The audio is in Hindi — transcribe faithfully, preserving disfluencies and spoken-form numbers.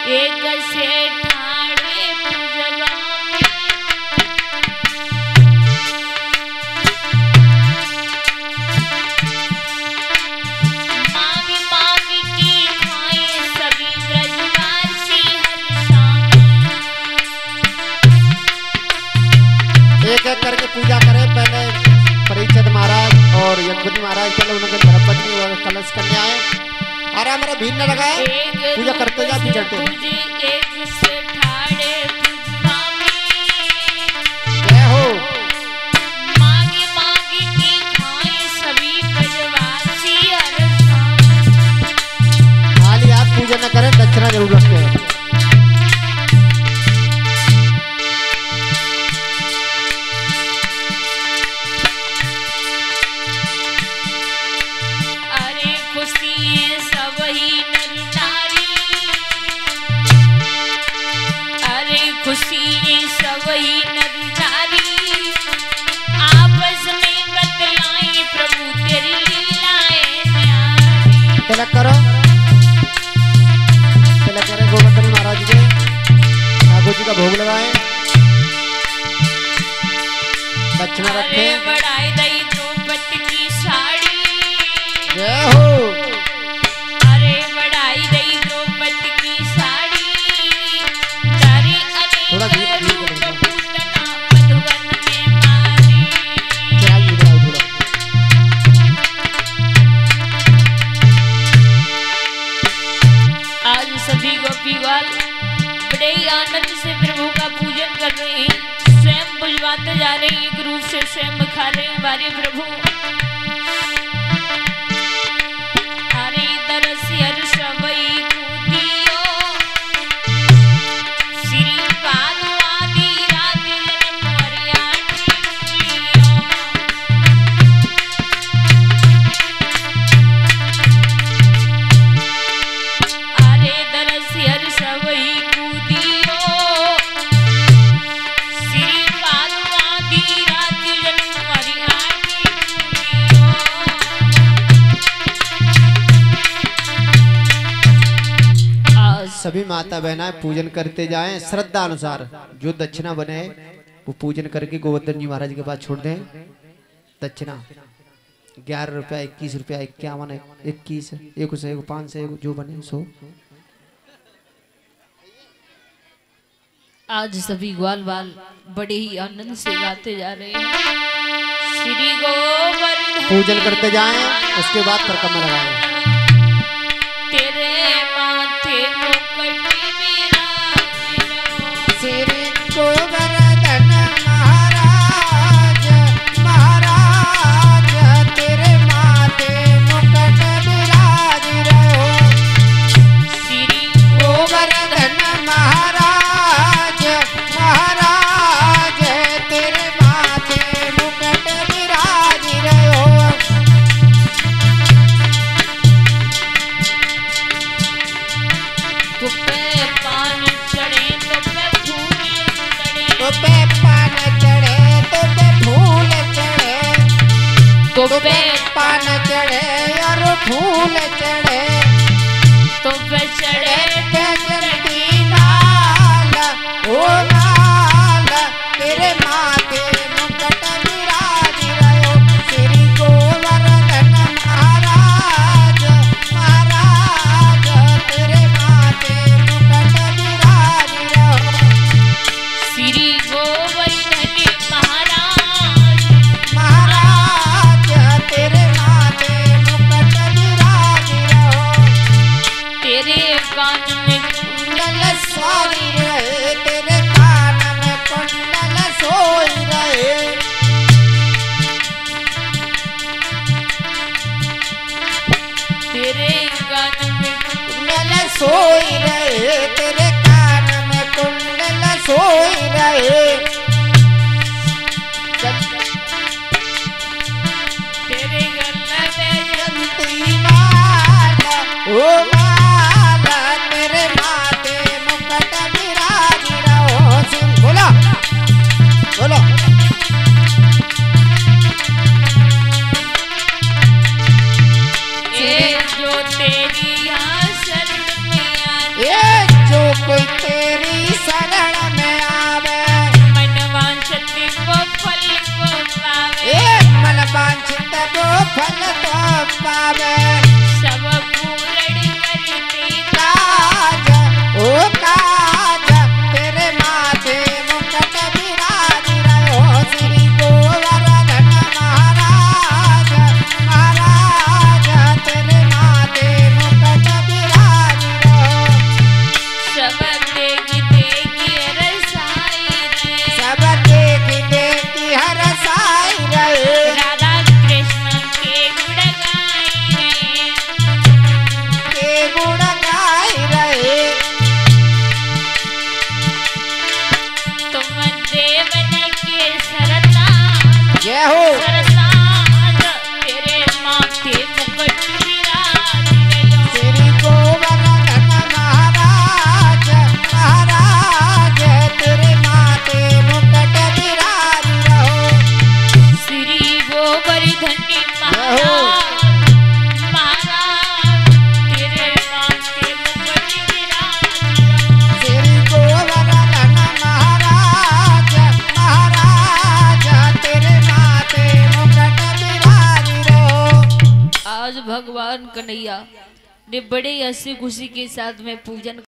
एक से ठाणे पूजवा मांग मांग की खाए सभी ब्रजवासी हर शाम। एक एक करके पूजा करें। पहले परीक्षित महाराज और यज्ञपति महाराज चलो उनके धर्मपत्नी और कलश कन्या है। अरे हमारा भीड़ न लगा है, पूजा करते जा चढ़ते। एक से ठाणे पूजवामी जय हो। मांगी मांगी की खाए सभी ब्रजवासी हर शाम। खाली आप पूजा न करें, दक्षिणा जरूर रखते हैं। खुशी सबही नर नारी आपस में बतलाई प्रभु तेरी लीलाएं न्यारी। तिलक करो, तिलक करें गोवर्धन महाराज के, ठाकुर जी का भोग लगाएं, दक्षिणा रखें। बढ़ाई दई द्रौपदी की साड़ी जय हो। अरे बढ़ाई दई द्रौपदी की साड़ी थोड़ा धीरे धीरे करेंगे। मधुवन में मारी चाहिए बढ़ाओ थोड़ा। आज सभी गोपीवाल बड़े ही आनंद से प्रभु का पूजन कर रहे हैं। स्वयं बुझवाते जा रहे हैं, एक रूप से स्वयं खा रहे हैं हमारे प्रभु। हरे दरस हर सवई कूदियो श्री पादुआदि रात जन्म हरियाणी लियो। हरे दरस हर सवई कूदियो श्री पादुआदि रात जन्म हरियाणी लियो। सभी माता बहना पूजन करते जाएं श्रद्धा अनुसार। जो दक्षिणा बने वो पूजन करके गोवर्धन जी महाराज के पास छोड़ दें। दक्षिणा ग्यारह रुपया, इक्कीस रुपया, इक्यावन, इक्कीस, एक सौ, एक पाँच सौ, जो बने सो। आज सभी ग्वाल बाल बड़े ही आनंद से गाते जा रहे हैं। श्री गोवर्धन पूजन करते जाएं, उसके बाद परिक्रमा लगाएं। तेरे माथे मुकुट विराजिलो श्री गोवर्धन महाराज, महाराज तेरे माथे मुकुट विराज रहो। श्री गोवर्धन महाराज, महाराज तेरे माथे मुकुट विराज रहो। तुपे पान चढ़े तुपे फूल चढ़े तुपे पान चढ़े तुपे फूल चढ़े। तुपे पान चढ़े और फूल चढ़े। तुपे चढ़े जयंती लाल ओ लाल तेरे माथे मुकुट विराज रहो। श्री गोवर्धन महाराज, महाराज तेरे माथे मुकुट विराज रहो। श्री गोवर्धन महाराज, महाराज तेरे माथे मुकुट विराज रहो। तेरे कान में कुंडल सोई रहे, तेरे कान में कुंडल सोई रहे। तेरे कान में कुंडल सोई रहे, तेरे कान में कुंडल सोई रहे। तेरे गले में जयंती माला ओ माला तेरे माथे मुकुट विराज रहो। सुन बोला बोलो। ये जो तेरी आसन में आने ये जो पावे सब पूर्ण करते काज ओ काज तेरे माथे मुकुट विराज रहो श्री गोवर्धन महाराज महाराज तेरे माथे मुकुट विराज रहो सब देख देखी रसाई रहे सब देख देखी हर साई रहे राधा कृष्ण के गुण गाए के गुण गाई रहे तुम देवन के सरता जय हो सरताज तेरे माथे मुकुट विराज रहो श्री गोवर्धन महाराज महाराज तेरे माथे मुकुट विराज रहो श्री गोवर्धन महाराज महाराज तेरे माथे मुकुट विराज रहो श्री गोवर्धन महाराज महाराज तेरे माथे मुकुट विराज रहो। आज भगवान कन्हैया ने बड़े हंसी खुशी के साथ में पूजन